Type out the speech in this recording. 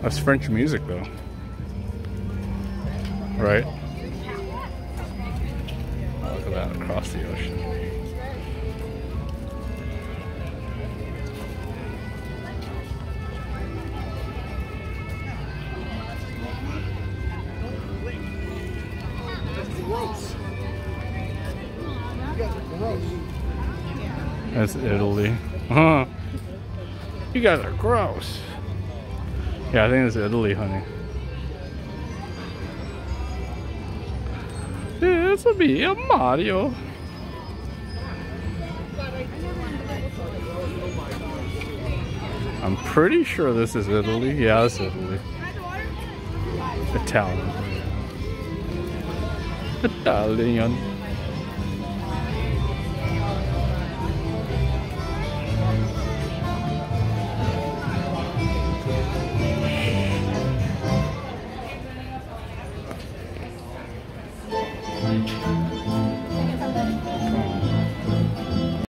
That's French music, though. Right? Look at that across the ocean. That's Italy. Huh? You guys are gross. Yeah, I think it's Italy, honey. Yeah, this will be a Mario. I'm pretty sure this is Italy. Yeah, it's Italy. Italian. Italian.